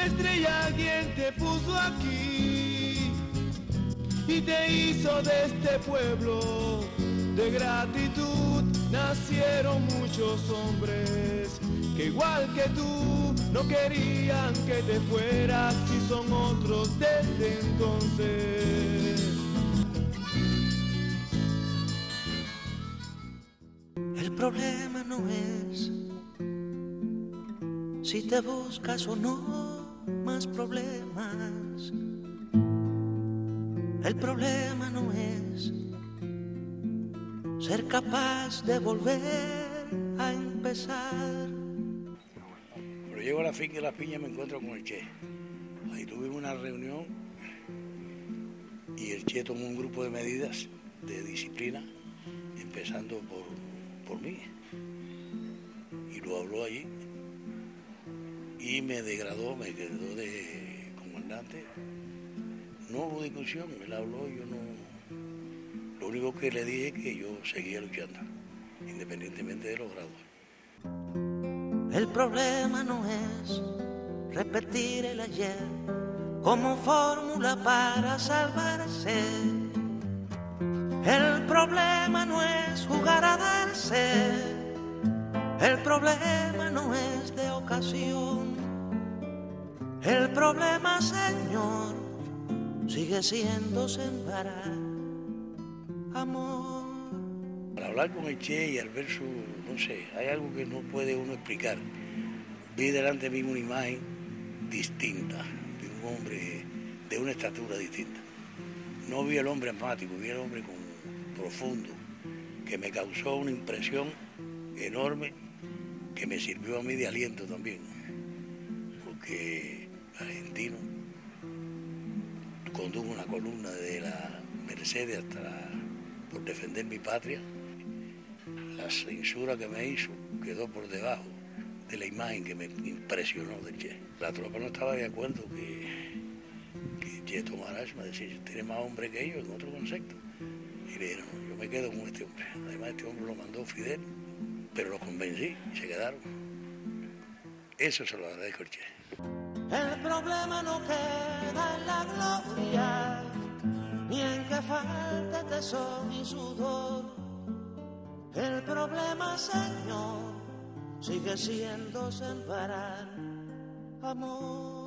estrella quien te puso aquí y te hizo de este pueblo de gratitud. Nacieron muchos hombres que igual que tú no querían que te fueras y son otros desde entonces. El problema no es si te buscas o no más problemas. El problema no es ser capaz de volver a empezar. Pero llego a la finca de Las Piñas y me encuentro con el Che. Ahí tuvimos una reunión y el Che tomó un grupo de medidas de disciplina, empezando por mí. Y lo habló allí y me degradó, me quedó de comandante. No hubo discusión, él habló, yo no. Lo único que le dije es que yo seguía luchando, independientemente de los grados. El problema no es repetir el ayer como fórmula para salvarse. El problema no es jugar a darse. El problema no es de ocasión. El problema, Señor, sigue siendo sembrar amor. Para hablar con el Che y al ver su, no sé, hay algo que no puede uno explicar. Vi delante de mí una imagen distinta, de un hombre de una estatura distinta. No vi al hombre asmático, vi al hombre profundo, que me causó una impresión enorme, que me sirvió a mí de aliento también, porque argentino condujo una columna de la Mercedes hasta por defender mi patria. La censura que me hizo quedó por debajo de la imagen que me impresionó del Che. La tropa no estaba de acuerdo que Che tomara eso, me decía, tiene más hombre que ellos en otro concepto. Y le dije, no, yo me quedo con este hombre. Además, este hombre lo mandó Fidel, pero lo convencí y se quedaron. Eso se lo agradezco al Che. El problema no queda en la gloria, ni en que falte tesón y sudor. El problema, Señor, sigue siendo sembrar amor.